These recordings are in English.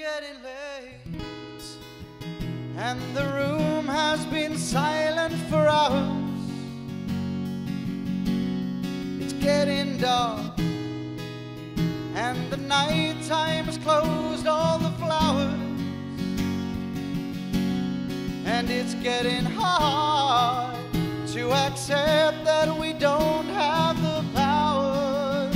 getting late, and the room has been silent for hours. It's getting dark, and the night time has closed all the flowers. And it's getting hard to accept that we don't have the power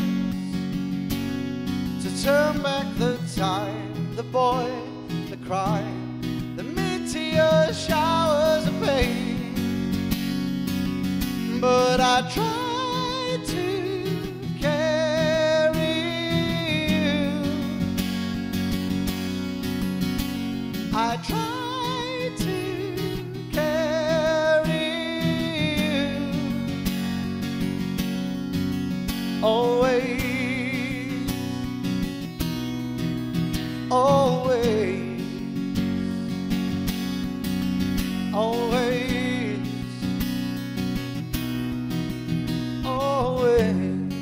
to turn back the time, the boy, the cry, the meteor showers of pain. But I try to carry you. I try to carry you. Always. Always, always, always.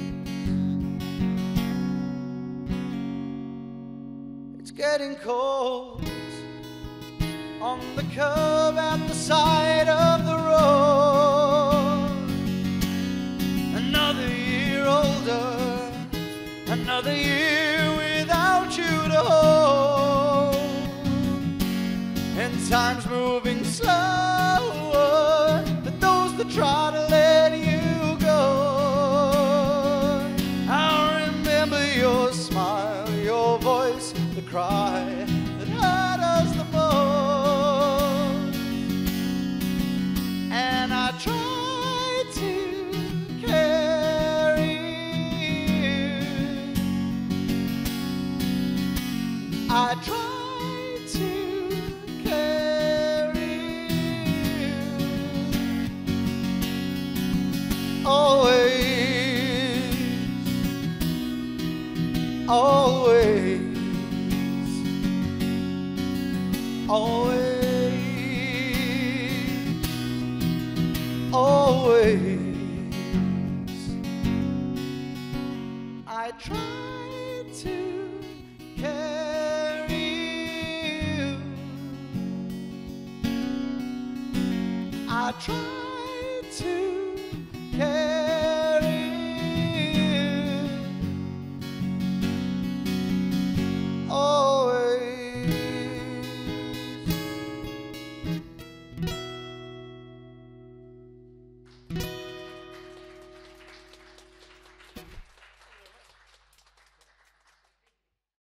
It's getting cold on the curb at the side of the road. Another year older, another year without you to hold, and time's moving slower than those that try to let you go. I remember your smile, your voice, the cry that hurt us the most, and I try to carry you. I try to carry you. Always, always, always, always. I try to carry you. I try.